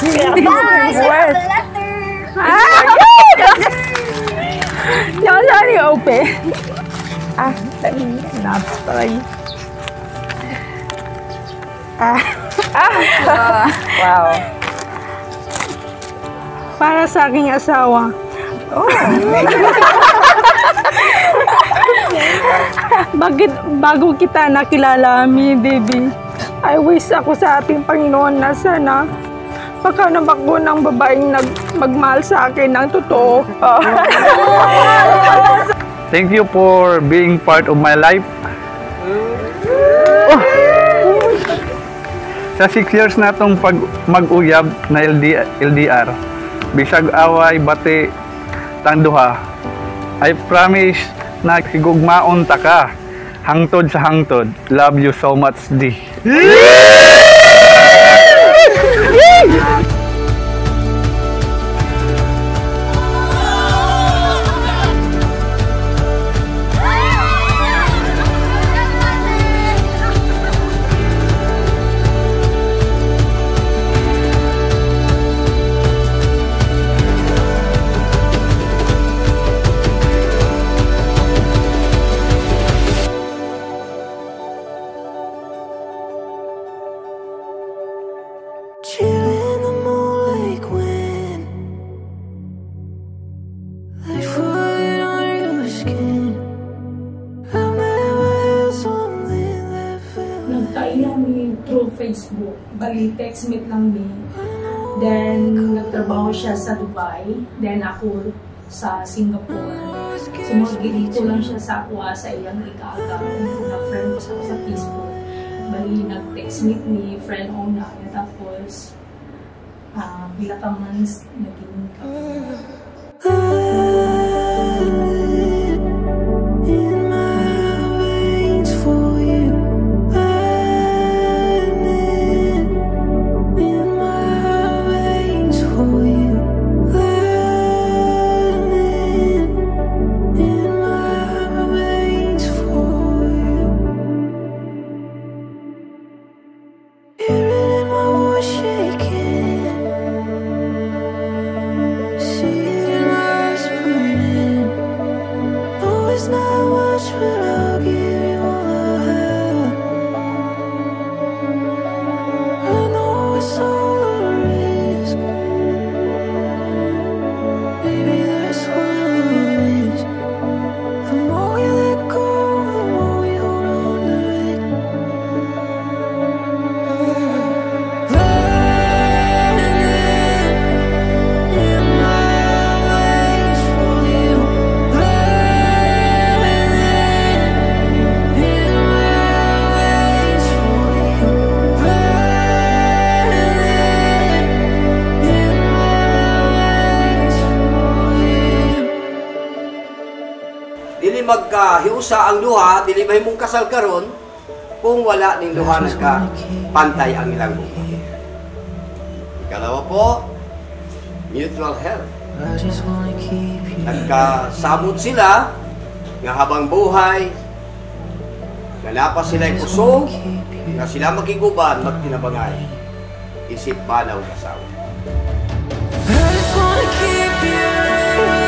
Guys, I have a letter. Y'all already open. Naps pala yun. Wow. Para sa aking asawa. Oh. Bakit bago kita nakilala, mi baby, I wish ako sa ating Panginoon na sana pagkanap ako ng babaeng magmahal sa akin ng totoo. Thank you for being part of my life. Oh. Sa 6 years na itong mag-uyab na LDR, bisag away, bati, tangduha, I promise na higugmaon ta ka. Hangtod sa hangtod. Love you so much, D. Facebook, bali textmate lang ni. Then nagtrabaho siya sa Dubai, then ako sa Singapore. Sumagilito lang siya sa ako sa iyang ikaagaw na friend ko sa Facebook. Bali nag-textmate ni friend Ona, tapos bila ka months naging magkahiusa ang duha, dili may mong kasal karon kung wala ning duha nagka pantay ang ilang buhay. Ikalawa po, mutual help. Nagkasabot sila nga habang buhay, nga napas sila'y kusog, nga sila magkiguban, magtinabangay, isip banaw kasawa. I just wanna keep you